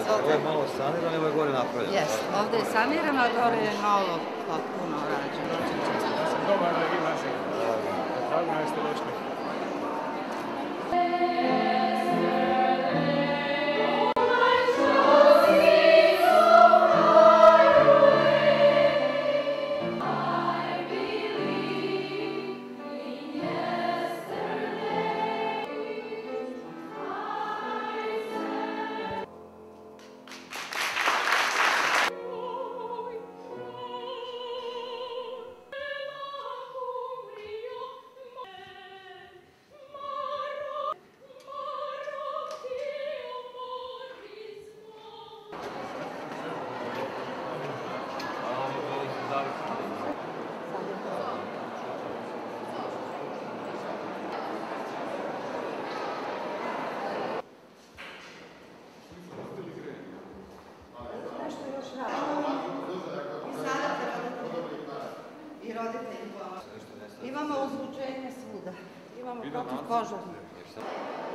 Ovo je malo sanirano, ovo je gore napravljeno. Jeste, ovdje je sanirano, a gore je novo potpuno rađeno. Dobar da ima se. Hvala da ste došli. I roditelji. Imamo uzbuđenje svuda. Imamo protiv kožarnih.